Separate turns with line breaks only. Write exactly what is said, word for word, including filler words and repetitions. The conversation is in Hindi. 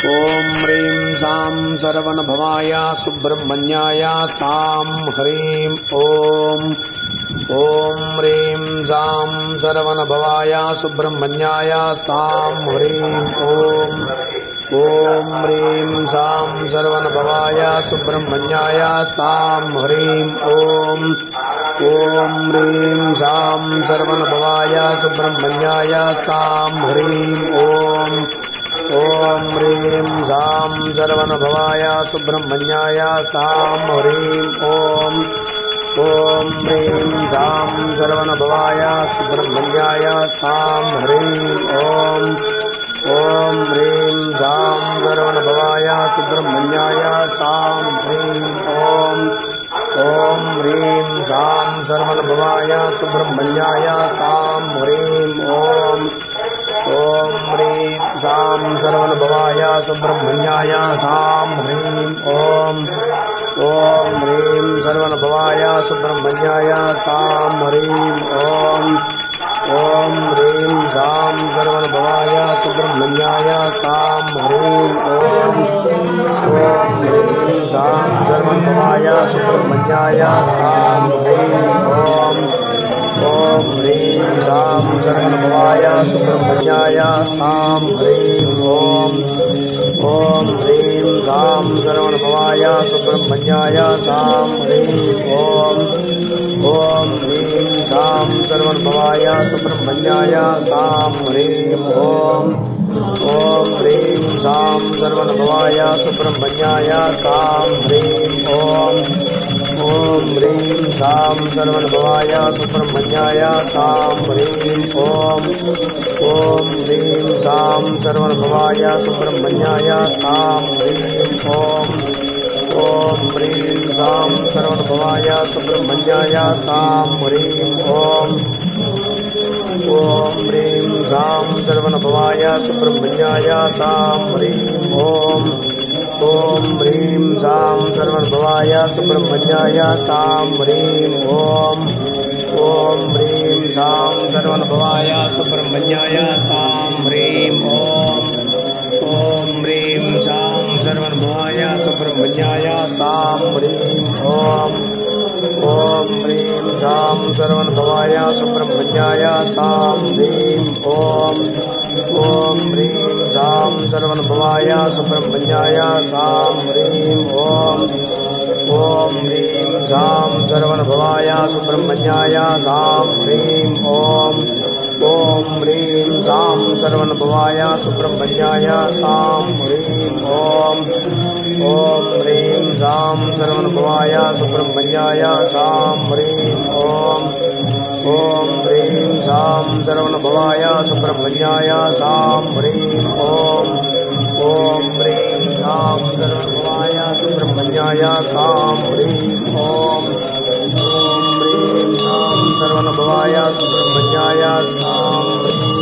ओम ह्रीं सां सरवणभवाय सुब्रह्मण्याय सां ह्रीं ओम ओम ह्रीं सां सरवणभवाय सुब्रह्मण्याय सां ह्रीं ओम ओम ह्रीं सां सरवणभवाय सुब्रह्मण्याय सां ह्रीं ओम ओम ह्रीं सां सरवणभवाय सुब्रह्मण्याय सां ह्रीं ओम ओम ह्रीं सां सरवणभवाय सुब्रह्मण्याय सां ह्रीं ओम ओम ह्रीं सां सरवणभवाय सुब्रह्मण्याय सां ह्रीं ओम ओम ह्रीं सां सरवणभवाय सुब्रह्मण्याय सां ह्रीं ओम ओम ह्रीं सां सरवणभवाय सुब्रह्मण्याय सां ह्रीं ओम ओम ह्रीं सां सरवणभवाय सुब्रह्मण्याय सां ह्रीं ओम ओम ह्रीं सरवणभवाय सुब्रह्मण्याय सां ह्रीं ओम ओम ह्रीं सां सरवणभवाय सुब्रह्मण्याय सां ह्रीं ओम ओम ह्रीं सां सरवणभवाय सुब्रह्मण्याय सां ह्रीं ओम ओम ह्रीं सां सरवणभवाय सुब्रह्मण्याय सां ह्रीं ओम ओम ह्रीं सां सरवणभवाय सुब्रह्मण्याय सां ह्रीं ओम ओम ह्रीं सां सरवणभवाय सुब्रह्मण्याय सां ह्रीं ओम ओम ह्रीं सां सरवणभवाय सुब्रह्मण्याय सां ह्रीं ओम ओम ह्रीं सां सरवणभवाय सुब्रह्मण्याय सां ह्रीं ओम ओम ह्रीं सां सरवणभवाय सुब्रह्मण्याय सां ह्रीं ओम ओम ह्रीं सां सरवणभवाय सुब्रह्मण्याय सां ह्रीं ओम ओम ह्रीं सां सरवणभवाय सुब्रह्मण्याय सां ह्रीं ओम ओम ह्रीं सां सरवणभवाय सुब्रह्मण्याय सां ह्रीं ओम ओम ह्रीं सां सरवणभवाय सुब्रह्मण्याय सां ह्रीं ओम ओम ह्रीं सां सरवणभवाय सुब्रह्मण्याय सां ह्रीं ओम ओम ह्रीं सां सरवणभवाय सुब्रह्मण्याय सां ह्रीं ओम ओम ह्रीं सां सरवणभवाय सुब्रह्मण्याय सां ह्रीं ओम ओम ह्रीं सां सरवणभवाय सुब्रह्मण्याय सां ह्रीं ओम ओम ह्रीं सां सरवणभवाय सुब्रह्मण्याय सां ह्रीं ओम ओम ह्रीं सां सरवणभवाय सुब्रह्मण्याय सां ह्रीं ओम ओम ह्रीं सां सरवणभवाय सुब्रह्मण्याय सां ह्रीं ओम ओम ह्रीं सां सरवणभवाय सुब्रह्मण्याय सां ह्रीं ओम ओम ह्रीं सां सरवणभवाय सुब्रह्मण्याय सां ह्रीं